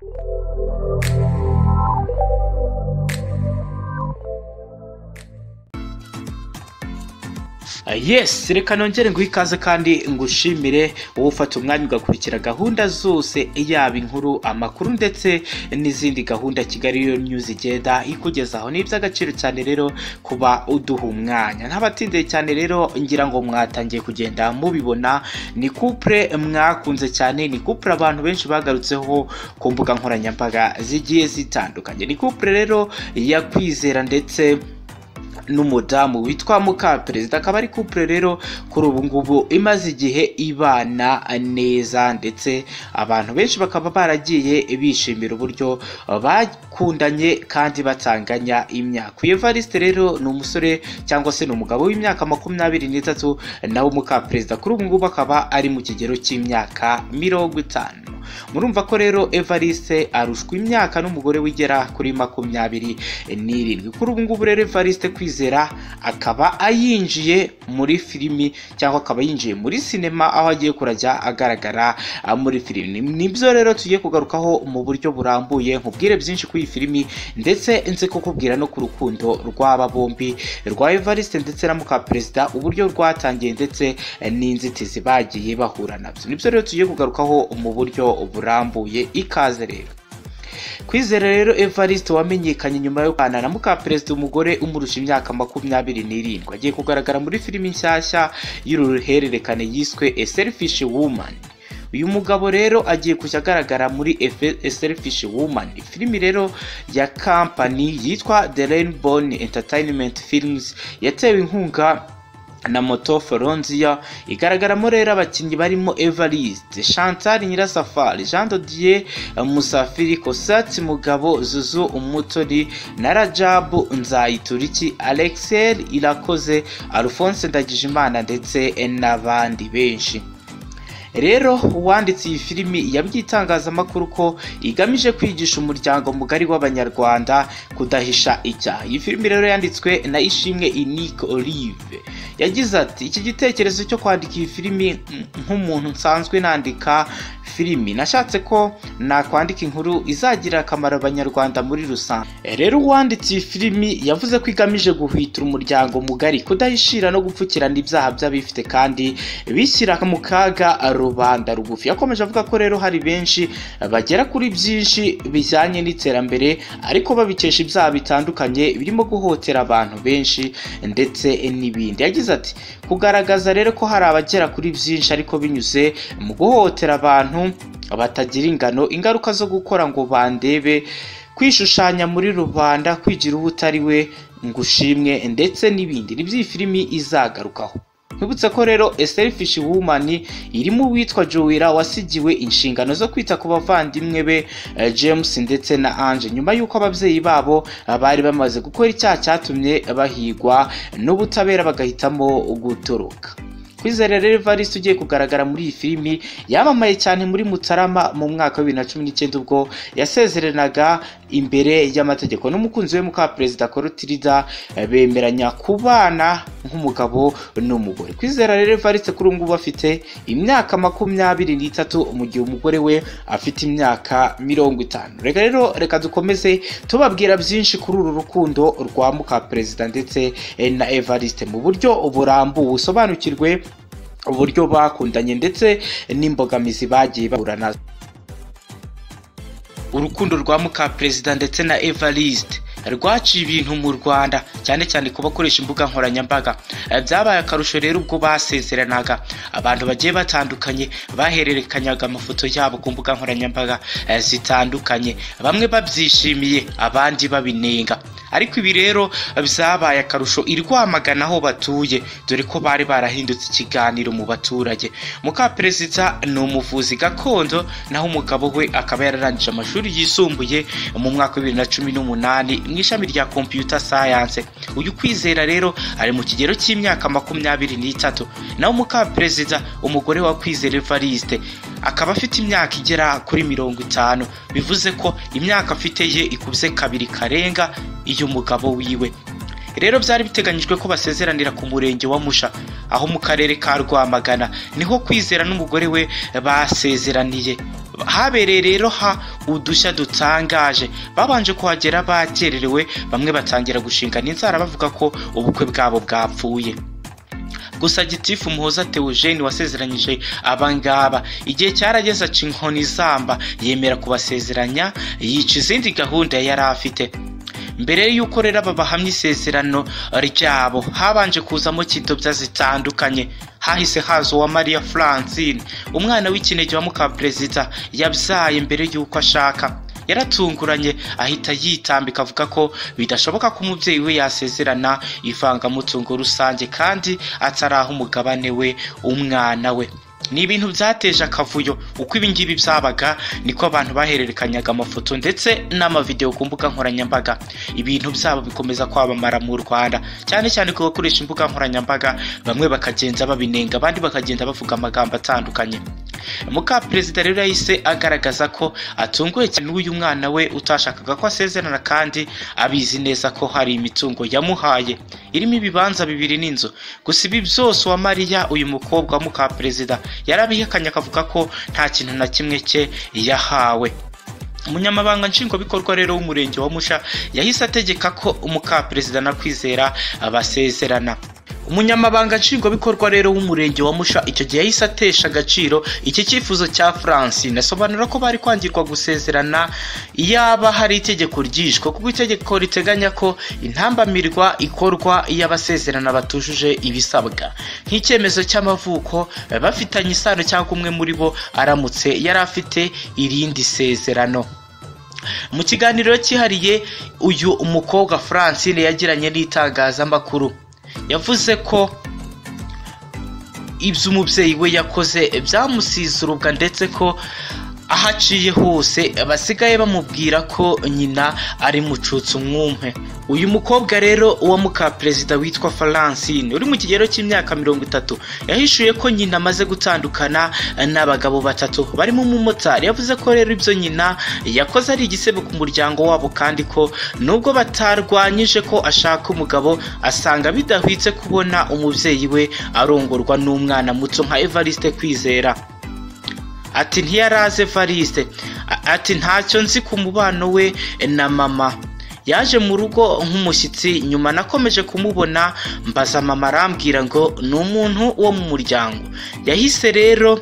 Yes, reka nongere nguhe ikaze kandi ngushimire wowe ufata umwanya ugakurikira gahunda zose yaba inkuru, amakuru ndetse n'izindi gahunda Kigali Real News igenda ikugezaho. Ni iby'agaciro cyane rero kuba uduha umwanya. Ntabatindeye cyane rero ngira ngo mwatangiye kugenda mubibona, ni couple mwakunze cyane, ni couple abantu benshi bagarutseho ku mbuga nkoranyambaga zigiye zitandukanye. Ni couple rero ya Kwizera ndetse n'umudamu witwa Mukaperezida, akaba ari couple rero kuri ubu ngubu imaze igihe ibana neza, ndetse abantu benshi bakaba baragiye bishimira uburyo bakundanye kandi batanganya imyaka. Evariste rero ni umusore cyangwa se ni umugabo w'imyaka 23, nawe Mukaperezida kuri ubu ngubu akaba ari mu kigero cy'imyaka 50. Murumva ko rero Evariste arushwa imyaka n'umugore wigera kuri 27. Kuri ubu ngubu rero Evariste Kwizera akaba ayinjiye muri filimi cyangwa akaba yinjiye muri sinema, aho agiye kurajya agaragara muri filimi. Nibyo rero tugiye kugarukaho mu buryo burambuye, nkubwire byinshi kuri iyi filimi ndetse nze kukubwira no ku rukundo rw'aba bombi, rwa Evariste ndetse na Mukaperezida, uburyo rwatangiye ndetse n'inzitizi bagiye bahura nabyo. Nibyo rero tugiye kugarukaho mu buryo burambuye. Ikaze rero. Kwizera rero Evariste wamenyekanye nyuma yo kubana na Mukaperezida, umugore umurusha imyaka 27, agiye kugaragara muri filimi nshyashya y'uruhererekane yiswe A Selfish Woman. Uyu mugabo rero agiye kujya agaragara muri A Selfish Woman, filimi rero ya company yitwa The Rainbow Entertainment Films, yatewe inkunga na Moto Foronzia. Igaragaramo rero abakinnyi barimo Evariste, Chantal Nyirasafari, Jean Dodier Musafiri, Kosatsi Mugabo, Zuzu Umutori na Rajabu Nzayituriki, Alexel Irakoze, Alphonse Ndagijimana ndetse n'abandi benshi. Rero uwanditse iyi filimi yabyitangazamakuru ko igamije kwigisha umuryango mugari w'abanyarwanda kudahisha icyaha. Iyi filimi rero yanditswe na Ishimwe Unique Olive. Yagize ati, iki gitekerezo cyo kwandika iyi filimi nk'umuntu nsanzwe nandika filimi, nashatse ko nakwandika inkuru izagira akamaro abanyarwanda muri rusange. Rero uwanditse iyi filimi yavuze ko igamije guhwitura umuryango mugari kudahishira no gupfukirana ibyaha by'abifite kandi bishyira mu kaga rubanda rugufi. Yakomeje avuga ko rero hari benshi bagera kuri byinshi bijyanye n'iterambere ariko babikesha ibyaha bitandukanye birimo guhotera abantu benshi ndetse n'ibindi. Yagize ati, kugaragaza rero ko hari abagera kuri byinshi ariko binyuze mu guhotera abantu batagira ingano, ingaruka zo gukora ngo bandebe, kwishushanya muri rubanda, kwigira ubutari we ngushimwe ndetse n'ibindi. Nibyo iyi filimi izagarukaho. Nkibutse ko rero A Selfish Woman irimo witwa Joella wasigiwe inshingano zo kwita ku bavandimwe be James ndetse na Ange, nyuma yuko ababyeyi babo bari bamaze gukora icyaha cyatumye bahigwa n'ubutabera bagahitamo gutoroka. Kwizera rero Evariste ugiye kugaragara muri iyi filimi yamamaye cyane muri Mutarama mu mwaka wa 2019, ubwo yasezeranaga imbere y'amategeko n'umukunzi we Mukaperezida Clotilde, bemeranya kubana nk'umugabo n'umugore. Kwizera rero Evariste kuri ubu ngubu afite imyaka 23, mu gihe umugore we afite imyaka 50. Reka dukomeze tubabwira byinshi kuri uru rukundo rwa Mukaperezida ndetse na Evariste mu buryo burambuye, usobanukirwe uburyo bakundanye ndetse n'imbogamizi bagiye bahura nazo. Urukundo rwa Mukaperezida ndetse na Evariste rwaciye ibintu mu Rwanda, cyane cyane ku bakoresha imbuga nkoranyambaga. Byabaye akarusho rero ubwo basezeranaga, abantu bagiye batandukanye bahererekanyaga amafoto yabo ku mbuga nkoranyambaga zitandukanye, bamwe babyishimiye abandi babinenga. Ariko ibi rero byabaye akarusho irwamagana aho batuye, dore ko bari barahindutse ikiganiro mu baturage. Mukaperezida ni umuvuzi gakondo, naho umugabo we akaba yararangije amashuri yisumbuye mu mwaka wa 2018 mu ishami rya Computer Science. Uyu Kwizera rero ari mu kigero cy'imyaka 23, naho Mukaperezida umugore wa Kwizera Evariste akaba afite imyaka igera kuri 50, bivuze ko imyaka afite ye ikubye kabiri karenga iyo mugabo wiwe. Rero byari biteganyijwe ko basezeranira ku murenge wa Musha, aho mu karere ka Rwamagana niho Kwizera n'umugore we basezeraniye. habereye rero udushya dutangaje. Babanje kuhagera bakererewe, bamwe batangira gushingana inzara bavuga ko ubukwe bwabo bwapfuye. Gusa Gitifu Muhoza Theogene wasezeranyije abangaba igihe cyarageze aca inkoni zamba, yemera kubasezeranya, yica izindi gahunda yari afite. Mbere y'uko rero babahamya isezerano ryabo, habanje kuzamo kidobya zitandukanye. Hahise haza wa Maria Francine, umwana w'ikinege wa Mukaperezida yabyaye mbere y'uko ashaka. Yaratunguranye ahita yitambika avuga ko bidashoboka ko umubyeyi we yasezerana ivangamutungo rusange kandi ataraha umugabane we umwana we. Ni ibintu byateje akavuyo. Uko ibingibi byabaga niko abantu bahererekanyaga amafoto ndetse n'amavideo ku mbuga nkoranyambaga. Ibintu byabo bikomeza kwabamara mu Rwanda, cyane cyane ko bakoresha imbuga nkoranyambaga, bamwe bakagenza babinenga, abandi bakagenda bavuga amagambo atandukanye. Mukaperezida rero yahise agaragaza ko atunguye cyane n'uyu mwana we utashakaga ko asezerana kandi abizi neza ko hari imitungo yamuhaye irimo ibibanza bibiri n'inzu. Gusa ibi byose wa Maria, uyu mukobwa wa Mukaperezida, yarabihakanye akavuga ko nta kintu na kimwe cye yahawe. Umunyamabanga nshingwabikorwa rero w'umurenge wa Musha yahise ategeka ko Mukaperezida na Kwizera basezerana. Umunyamabanga nshingwabikorwa rero w'umurenge wa Musha icyo gihe yahise atesha agaciro iki cyifuzo cya Francine, asobanura ko bari kwangirwa gusezerana yaba hari itegeko ryishwe, kuko itegeko riteganya ko intambamirwa ikorwa iyo abasezerana batujuje ibisabwa, nk'icyemezo cy'amavuko, bafitanye isano cyangwa umwe muri bo aramutse yari afite irindi sezerano. Mu kiganiro cyihariye uyu umukobwa Francine yagiranye n'itangazamakuru, yavuze ko ibyo umubyeyi we yakoze byamusize urubwa ndetse ko ahaciye hose basigaye bamubwira ko nyina ari mucutsu mwumpe. Uyu mukobwa rero wa Mukaperezida witwa Francine uri mu kigero cy'imyaka 30 yahishuye ko nyina amaze gutandukana n'abagabo batatu barimo umumotari. Yavuze ko rero ibyo nyina yakoze ari igisebo ku muryango wabo kandi ko nubwo batarwanyije ko ashaka umugabo, asanga bidahwitse kubona umubyeyi we arongorwa n'umwana muto nka Evariste Kwizera. Ati ntiyaraze Evariste, ati ntacyo nzi ku mubano we na mama. Yaje mu rugo nk'umushyitsi, nyuma nakomeje kumubona mbaza mama arambwira ngo ni umuntu wo mu muryango. Yahise rero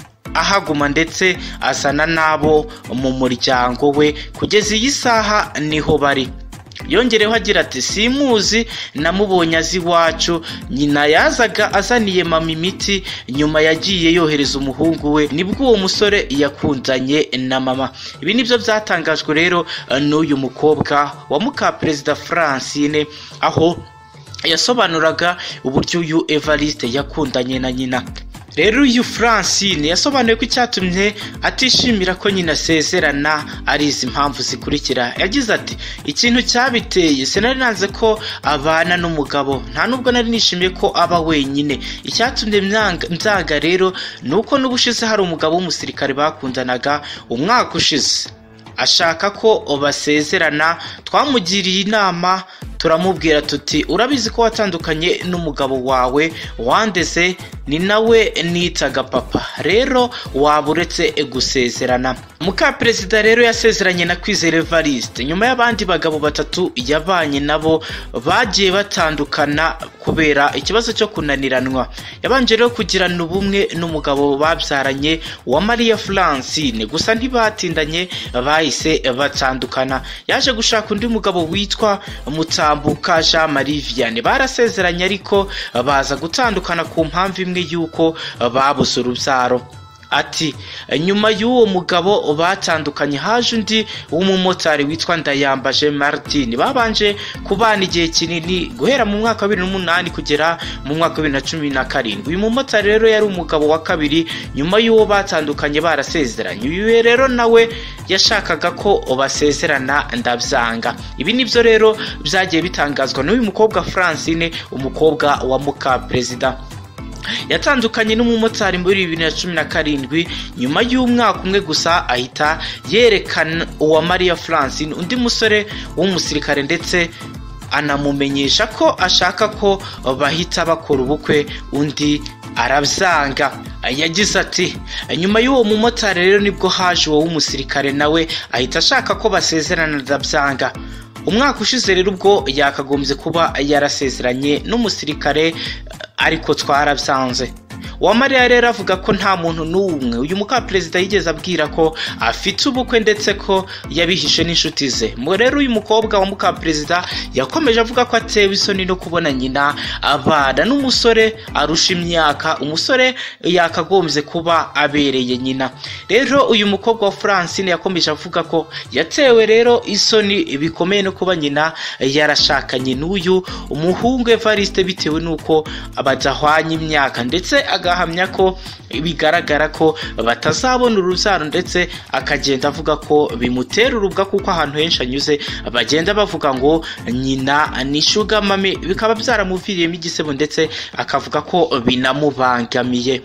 ahaguma ndetse azana nabo mu muryango we, kugeza iyi saha niho bari. Yongereho agira ati simuzi, namubonye azi iwacu, nyina yazaga azaniye mama imiti, nyuma yagiye yohereza umuhungu we, nibwo uwo musore yakundanye na mama. Ibi nibyo byatangajwe rero n'uyu mukobwa wa Mukaperezida Francine, aho yasobanuraga uburyo uyu Evariste yakundanye na nyina. Rero uyu Francine yasobanuye ko icyatumye atishimira ko nyina asezerana ari izi mpamvu zikurikira. Yagize ati ikintu cyabiteye, sinari nanze ko abana n'umugabo, nta nubwo nari nishimiye ko aba wenyine. Icyatumye mbyanga rero nuko n'ubushize hari umugabo w'umusirikare bakundanaga umwaka ushize ashaka ko basezerana, twamugiriye inama turamubwira tuti urabizi ko watandukanye n'umugabo wawe wandeze, ni nawe nitaga papa, rero waburetse gusezerana. Mukaperezida rero yasezeranye na Kwizera Evariste nyuma y'abandi bagabo batatu yabanye nabo bagiye batandukana kubera ikibazo cyo kunaniranwa. Yabanje rero kugirana ubumwe n'umugabo babyaranye wa Maria Francine, gusa ntibatindanye bahise batandukana. Yaje gushaka undi mugabo witwa Mutambuka Jean Marie Vianney, barasezeranye ariko baza gutandukana ku mpamvu imwe yuko babuze urubyaro. Ati nyuma y'uwo mugabo batandukanye haje undi w'umumotari witwa Ndayambaje Martin, babanje kubana igihe kinini guhera mu mwaka wa 2008 kugera mu mwaka wa 2017. Uyu mumotari rero yari umugabo wa kabiri nyuma y'uwo batandukanye barasezeranye. Uyu rero nawe yashakaga ko basezerana ndabyanga. Ibi nibyo rero byagiye bitangazwa n'uyu mukobwa Francine, umukobwa wa Mukaperezida. Yatandukanye n'umumotari muri 2017, nyuma y'umwaka umwe gusa ahita yerekana uwa Maria Francine undi musore w'umusirikare ndetse anamumenyesha ko ashaka ko bahita bakora ubukwe, undi arabyanga. Yagize ati nyuma y'uwo mumotari rero nibwo haje uwo w'umusirikare nawe ahita ashaka ko basezerana, ndabyanga. Umwaka ushize rero ubwo yakagombye kuba yarasezeranye n'umusirikare ariko twarabyanze. Uwamariya rero avuga ko nta muntu n'umwe uyu Mukaperezida yigeze abwira ko afite ubukwe ndetse ko yabihishe n'inshuti ze. Rero uyu mukobwa wa Mukaperezida yakomeje avuga ko atewe isoni no kubona nyina abana n'umusore arusha imyaka, umusore yakagombye kuba abereye nyina. Rero uyu mukobwa wa Francine yakomeje avuga ko yatewe rero isoni bikomeye no kuba nyina yarashakanye n'uyu umuhungu Evariste bitewe nuko badahwanye imyaka, ndetse agahamya ko bigaragara ko batazabona urubyaro, ndetse akagenda avuga ko bimutera urubwa kuko ahantu henshi anyuze bagenda bavuga ngo nyina ni sugar mami, bikaba byaramuviriyemo igisebo ndetse akavuga ko binamubangamiye.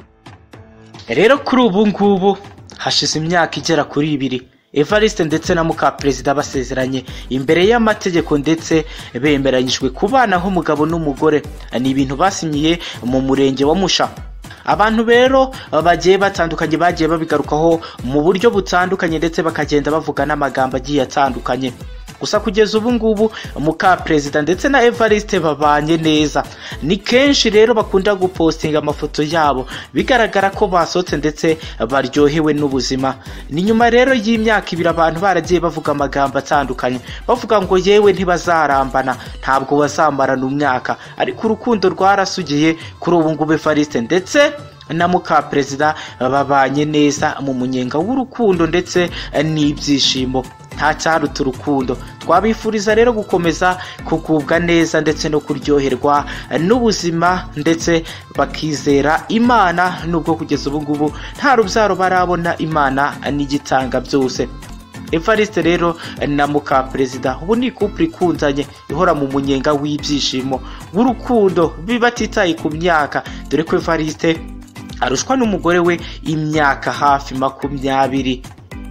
Rero kuri ubu ngubu hashize imyaka igera kuri 2 Evariste ndetse na Mukaperezida basezeranye imbere y'amategeko ndetse bemeranyijwe kubana nk'umugabo n'umugore. Ni ibintu basinyiye mu murenge wa Musha. Abantu rero bagiye batandukanye bagiye babigarukaho mu buryo butandukanye ndetse bakagenda bavuga n'amagambo agiye atandukanye. Gusa kugeza ubu ngubu Mukaperezida ndetse na Evariste babanye neza. Ni kenshi rero bakunda gupostinga amafoto yabo bigaragara ko basohotse ndetse baryohewe n'ubuzima. Ni nyuma rero y'imyaka 2 abantu baragiye bavuga amagambo atandukanye bavuga ngo yewe ntibazarambana, ntabwo bazamarana umwaka, ariko urukundo rwarasugiye. Kuri ubu ngubu Evariste ndetse na Mukaperezida babanye neza mu munyenga w'urukundo ndetse n'ibyishimo. Nta cyaruta urukundo. Twabifuriza rero gukomeza kugubwa neza ndetse no kuryoherwa n'ubuzima ndetse bakizera Imana, nubwo kugeza ubu ngubu nta rubyaro barabona. Imana n'igitanga byose. Evariste rero na Mukaperezida ubu ni couple ikundanye ihora mu munyenga w'ibyishimo w'urukundo bibatitaye ku myaka, dore ko Evariste arushwa n'umugore we imyaka hafi 27.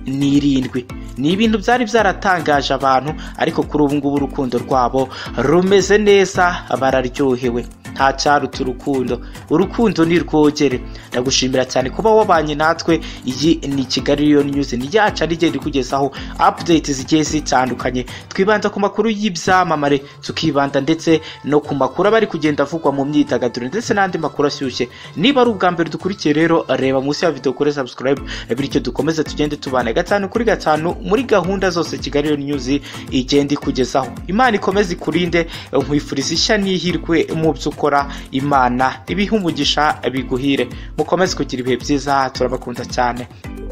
Ni ibintu byari byaratangaje abantu, ariko kuri ubu ngubu urukundo rwabo rumeze neza, bararyohewe. Nta cyaruta urukundo ni rwogere. Ndagushimira cyane kuba wabanye natwe. Iyi ni Kigali Real News, ni yacu rigenda kugezaho updates zigiye zitandukanye. Twibanda ku makuru y'ibyamamare, tukibanda ndetse no ku makuru abari kugenda avugwa mu myidagaduro ndetse n'andi makuru ashyushye. Niba ari ubwa mbere dukurikiye rero reba munsi ya video kuri subscribe, bityo dukomeze tugende tubana 5 kuri 5 muri gahunda zose Kigali Real News igenda kugezaho. Imana ikomeze ikurinde, nkwifuriza ishya n'ihirwe mu by'ukora. Imana ibihe umugisha biguhire. Mukomeze kugira ibihe byiza, turabakunda cyane.